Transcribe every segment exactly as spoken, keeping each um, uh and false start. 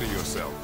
ahead of yourself.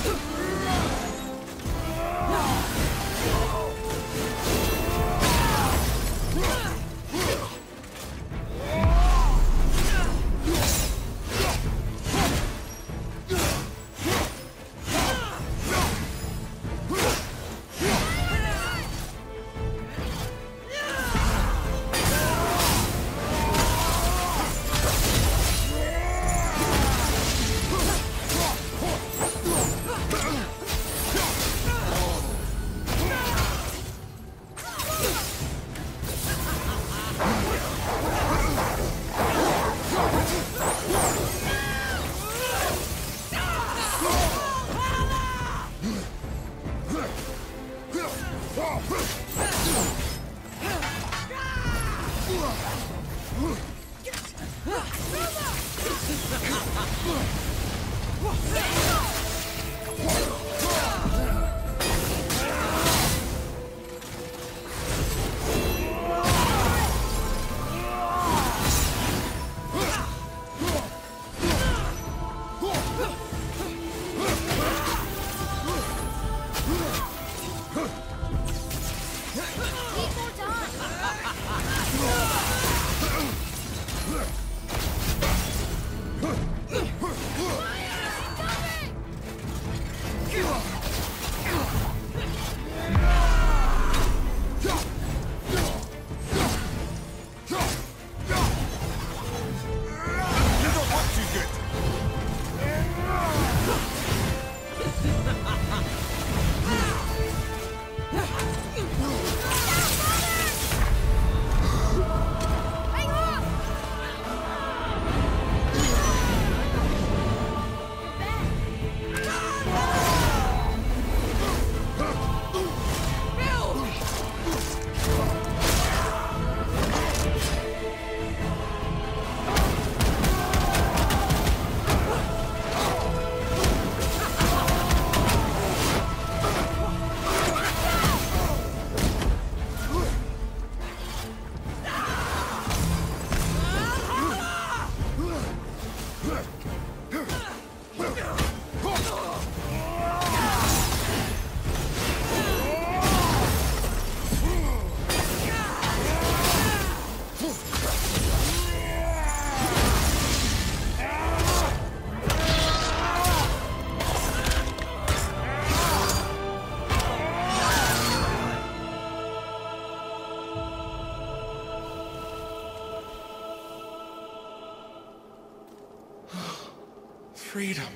Freedom.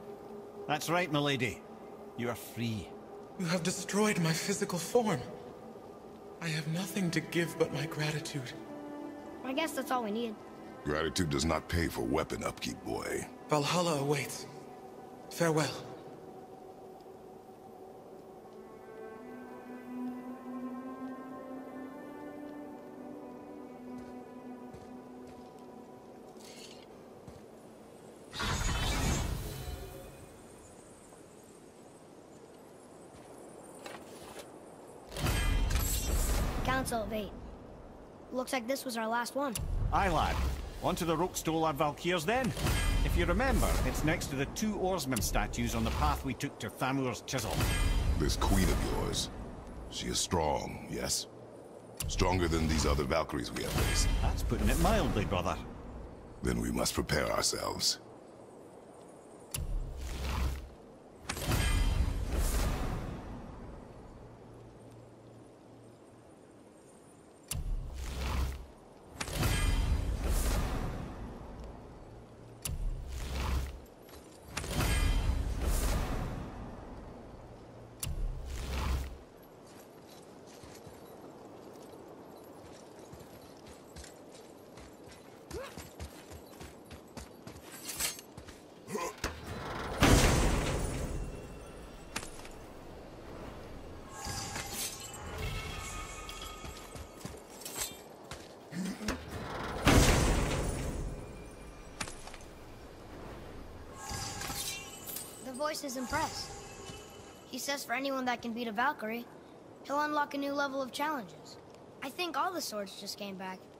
That's right, milady. You are free. You have destroyed my physical form. I have nothing to give but my gratitude. I guess that's all we need. Gratitude does not pay for weapon upkeep, boy. Valhalla awaits. Farewell. Council of Eight. Looks like this was our last one. Aye, lad. On to the Rokstol ad Valkyrs then. If you remember, it's next to the two oarsmen statues on the path we took to Thamur's chisel. This queen of yours, she is strong, yes? Stronger than these other Valkyries we have faced. That's putting it mildly, brother. Then we must prepare ourselves. Voice is impressed. He says for anyone that can beat a Valkyrie, he'll unlock a new level of challenges. I think all the swords just came back.